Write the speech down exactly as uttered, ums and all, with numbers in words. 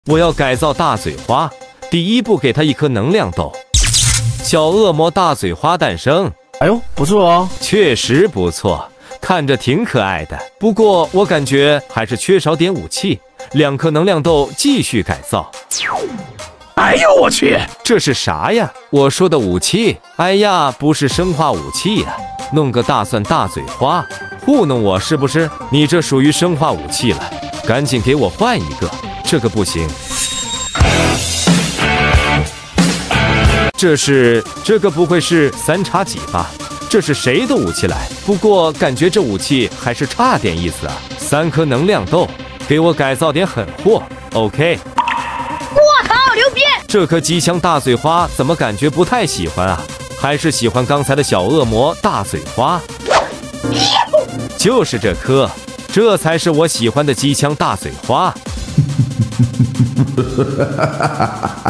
我要改造大嘴花，第一步给它一颗能量豆。小恶魔大嘴花诞生。 哎呦，不错哦， 确实不错，看着挺可爱的。不过我感觉还是缺少点武器。两颗能量豆继续改造。 哎呦我去， 这是啥呀？我说的武器？哎呀，不是生化武器呀、啊，弄个大蒜大嘴花，糊弄我是不是？你这属于生化武器了，赶紧给我换一个。这个不行。这是这个不会是三叉戟吧？这是谁的武器来？不过感觉这武器还是差点意思啊。三颗能量豆，给我改造点狠货。OK。 我靠，牛逼！ 这颗机枪大嘴花怎么感觉不太喜欢啊？还是喜欢刚才的小恶魔大嘴花？就是这颗，这才是我喜欢的机枪大嘴花。